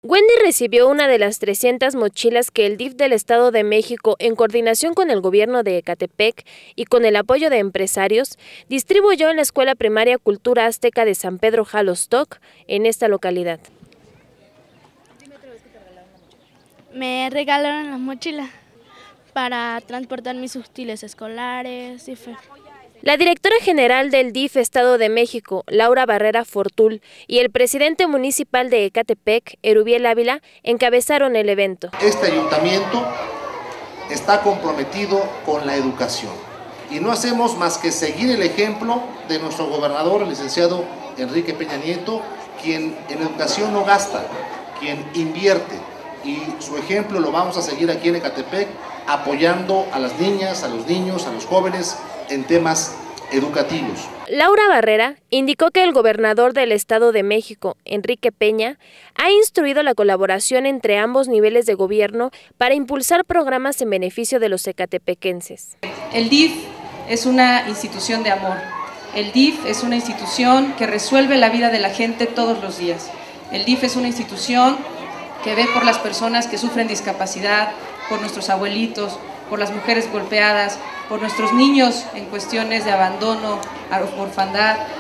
Wendy recibió una de las 300 mochilas que el DIF del Estado de México, en coordinación con el gobierno de Ecatepec y con el apoyo de empresarios, distribuyó en la Escuela Primaria Cultura Azteca de San Pedro Jalostoc, en esta localidad. Me regalaron la mochila para transportar mis útiles escolares y fue. La directora general del DIF Estado de México, Laura Barrera Fortul, y el presidente municipal de Ecatepec, Erubiel Ávila, encabezaron el evento. Este ayuntamiento está comprometido con la educación y no hacemos más que seguir el ejemplo de nuestro gobernador, el licenciado Enrique Peña Nieto, quien en educación no gasta, quien invierte, y su ejemplo lo vamos a seguir aquí en Ecatepec, apoyando a las niñas, a los niños, a los jóvenes en temas educativos. Laura Barrera indicó que el gobernador del Estado de México, Enrique Peña, ha instruido la colaboración entre ambos niveles de gobierno para impulsar programas en beneficio de los ecatepequenses. El DIF es una institución de amor. El DIF es una institución que resuelve la vida de la gente todos los días. El DIF es una institución que ve por las personas que sufren discapacidad, por nuestros abuelitos, por las mujeres golpeadas, por nuestros niños en cuestiones de abandono, orfandad,